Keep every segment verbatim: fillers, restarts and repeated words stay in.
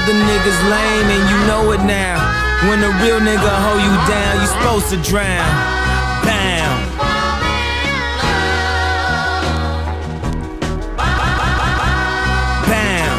other niggas lame and you know it now. When a real nigga hold you down, you supposed to drown. Bam. Bam.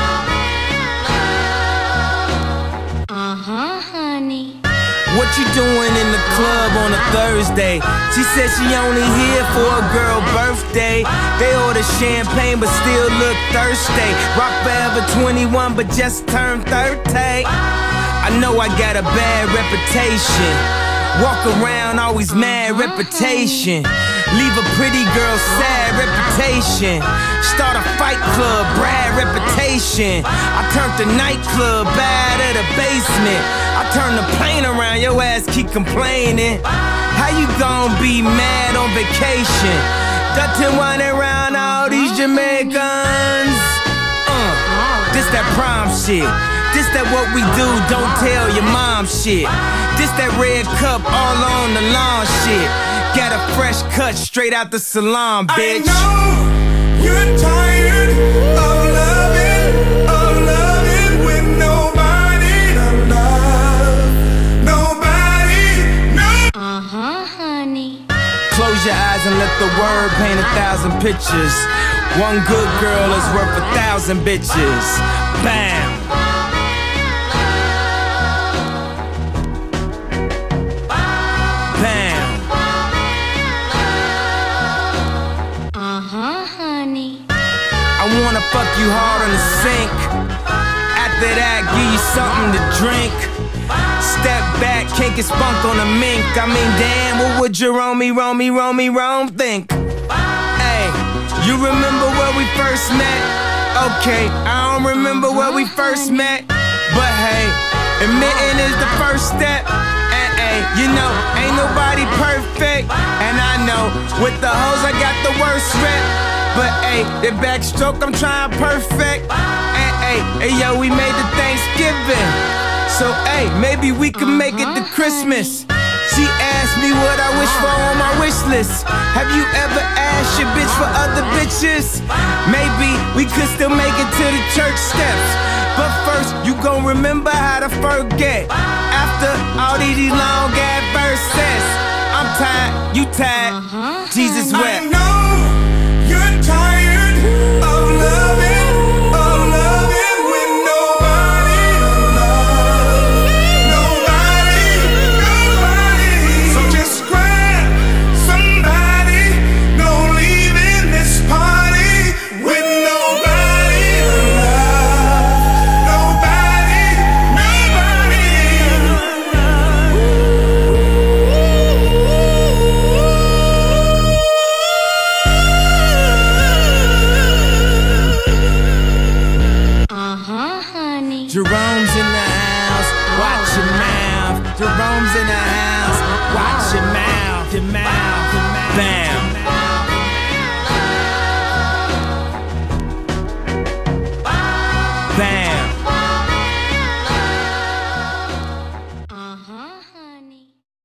Uh-huh, honey. What you doing in the club on a Thursday? She said she only here for a girl birthday. They order champagne but still look thirsty. Rock forever twenty-one but just turned thirty. I know I got a bad reputation. Walk around always mad reputation. Leave a pretty girl sad reputation. Start a fight club, Brad reputation. I turned the nightclub bad at the basement. I turn the plane around, your ass keep complaining. How you gon' be mad on vacation? Dutton winding around all these Jamaicans. Uh, this that prom shit. This that what we do, don't tell your mom shit. This that red cup all on the lawn shit. Got a fresh cut straight out the salon, bitch. I know you're tired of loving, of loving with nobody to love. Nobody, no. Uh-huh, honey. Close your eyes and let the word paint a thousand pictures. One good girl is worth a thousand bitches. Bam. Bam. Uh-huh, honey. I wanna fuck you hard on the sink. After that, give you something to drink. Step back, can't get spunked on a mink. I mean, damn, what would Jerome, Rome, Rome, Rome think? Hey, you remember where we first met? Okay, I don't remember where we first met. But hey, admitting is the first step. And hey, you know, ain't nobody perfect. And I know, with the hoes I got the worst rep. But hey, the backstroke I'm trying perfect. And hey, hey yo, we made the Thanksgiving. So hey, maybe we can make it to Christmas. She asked me what I wish for on my wish list. Have you ever asked your bitch for other bitches? Maybe we could still make it to the church steps. But first, you gon' remember how to forget. After all these long ass verses, I'm tired, you tired, Uh-huh. Jesus I wept. know you're tired of loving, of loving with nobody to love. Nobody, nobody. So just grab somebody, no leaving this party with nobody to love. Nobody, nobody. Uh-huh, honey. Jerome's in the house, watch your mouth. Jerome's in the house, watch your mouth, your mouth, your mouth. Bam.